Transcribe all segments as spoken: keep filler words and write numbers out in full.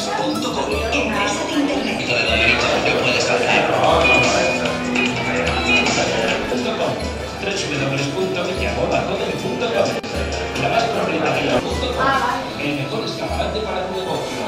punto com, empresa de internet. De la derecha lo puedes hacer. w w w punto villaboda punto com, la más propietaria punto com, el mejor escaparate para tu negocio.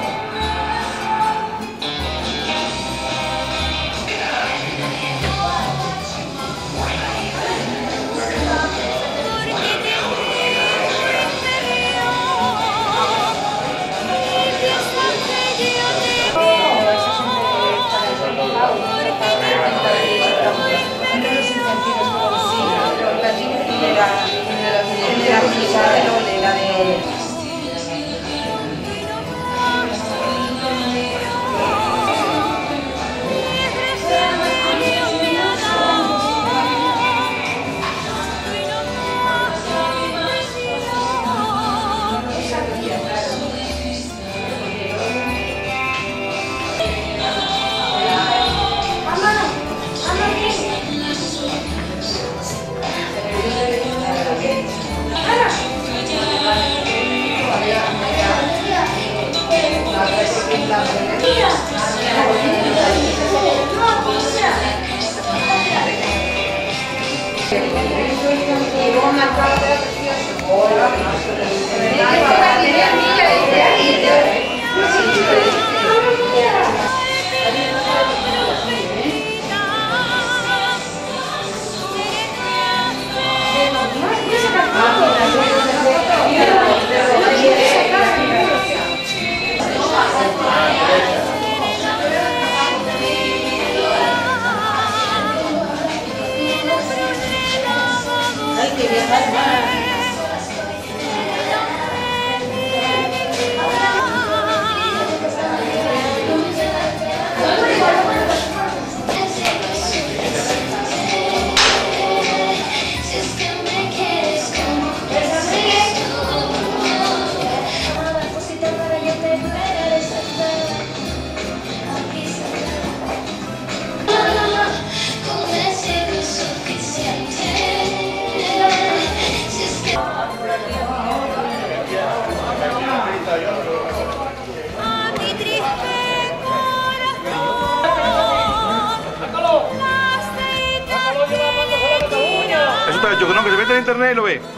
Yo creo que se mete en internet y lo ve.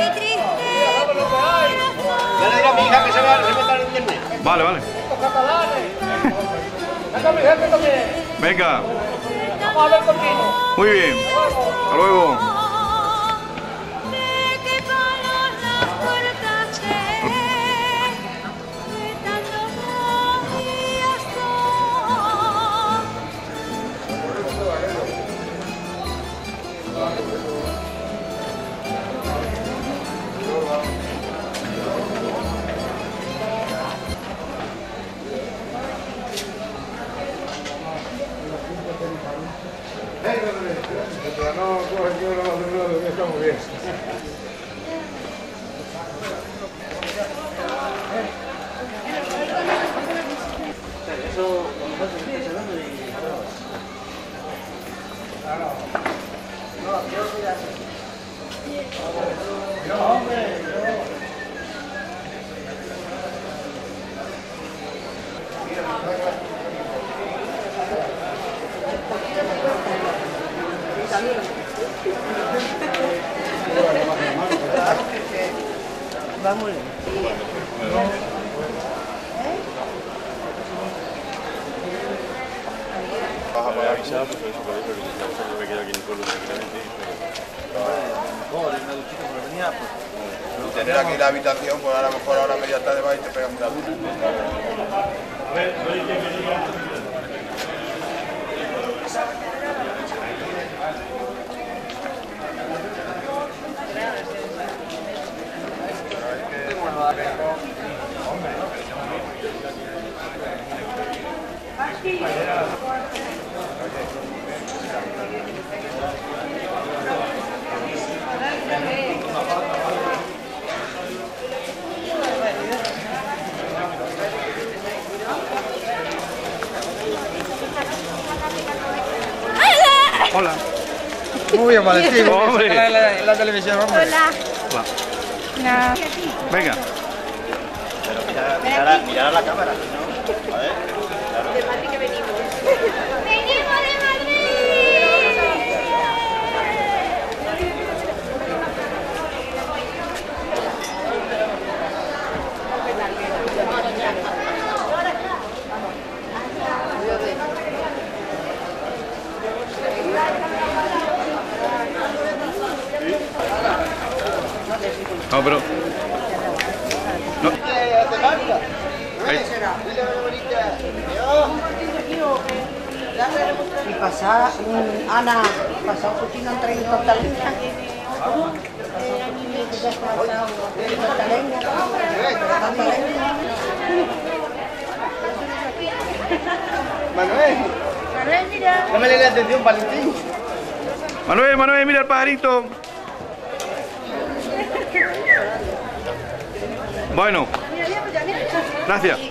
Ya le diré a mi hija que se vea, se meta en internet. Vale, vale. Venga. Vamos a hablar contigo. Muy bien. Hasta luego. No, pues yo no, no, no, está muy bien. Eso, no, yo voy a hacer. No, hombre, vamos. Baja para avisar, porque eso por eso que me quedo aquí en el pueblo tranquilamente. Mejor, en una duchita por venía, pues. Tener aquí la habitación, pues a lo mejor ahora media tarde va y te pegan una ducha. A ver, soy que me diga. Hola. Muy bien, Valentín. Hombre. En la, en la televisión, hombre. Hola. Hola. No. Venga. Pero mira, mira, mira a la cámara, ¿no? De Madrid que venimos. ¡Venimos de Madrid! No, pero... No. Ahí. Y pasar, um, Ana, pasar un poquito entre en Tortaleña. Manuel, Manuel, mira. no me le dé atención, Valentín. Manuel, Manuel, mira el pajarito. Bueno. Gracias.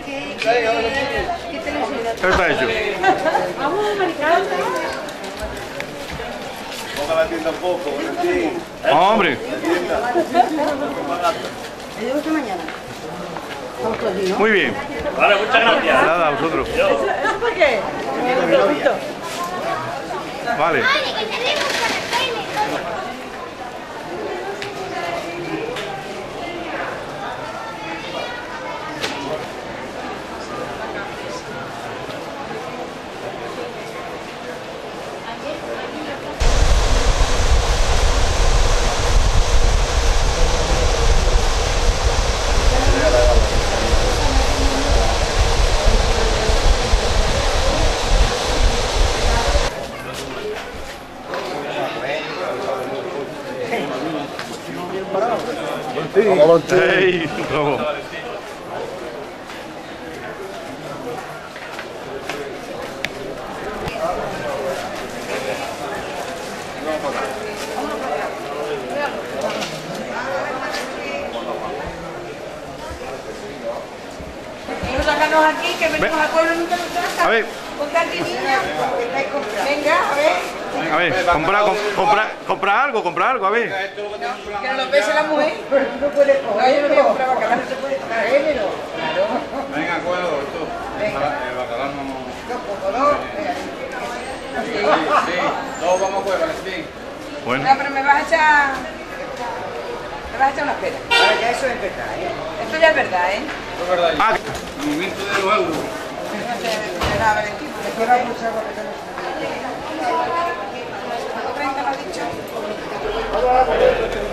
Eso está hecho. Ponga la tienda un poco, Valentín. Hombre. ¿Me llevo esta mañana? Muy bien. Vale, muchas gracias. Nada, a vosotros. ¿Eso por qué? Vale. Hey, bravo. Quiero sacarnos aquí, que venimos a pueblo y nunca nos sacan. A ver. Ponte aquí, niña. Venga, a ver. A ver, compra, com, compra, compra algo, compra algo, a ver. Que no lo pese la mujer. Pero tú no puedes coger. No, yo no puedo comprar bacalao, no se puede traérmelo. Claro. Venga, acuerdo, esto. El bacalao no... No, poco no. Sí, sí. Todos vamos a jugar, Valentín. Bueno. No, pero me vas a echar... Me vas a echar una espera. Ahora ya eso es verdad, ¿eh? Esto ya es verdad, ¿eh? Esto es verdad. Ah, El movimiento de los euros. No sé, de nada, Valentín. Te quiero mucho porque te lo treinta lo ha dicho.